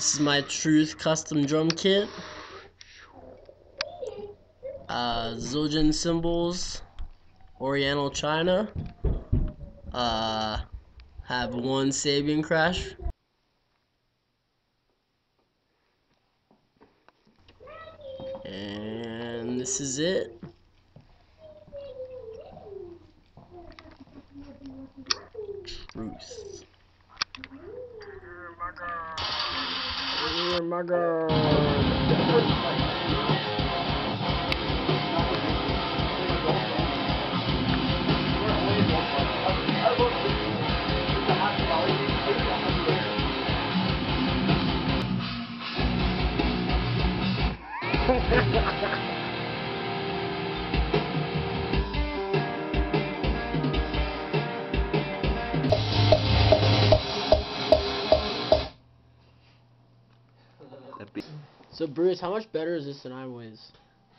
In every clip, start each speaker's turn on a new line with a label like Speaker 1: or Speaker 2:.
Speaker 1: This is my Truth custom drum kit. Zildjian cymbals, Oriental China. Have one Sabian crash. And this is it. Truth. My girl. So Bruce, how much better is this than I was?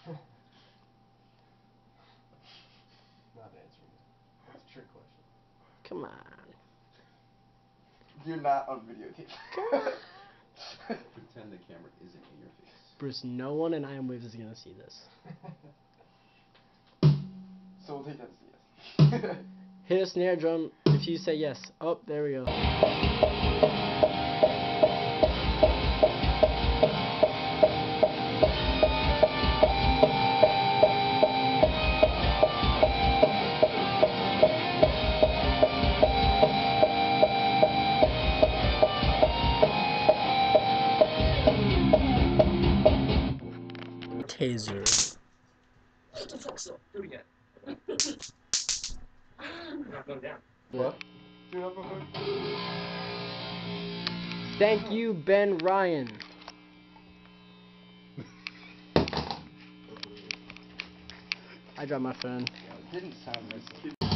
Speaker 2: Not answering it. That's a trick question.
Speaker 1: Come on.
Speaker 2: You're not on videotape.
Speaker 3: Pretend the camera isn't in your face.
Speaker 1: Bruce, no one in IamWaves is gonna see this.
Speaker 2: So we'll take that as a yes.
Speaker 1: Hit a snare drum if you say yes. Oh, there we go. Taser.
Speaker 4: What the fuck's up? Do it again. Not going down.
Speaker 2: What? Do it up real quick.
Speaker 1: Thank you, Ben Ryan. I dropped my phone.
Speaker 2: It didn't sound nice.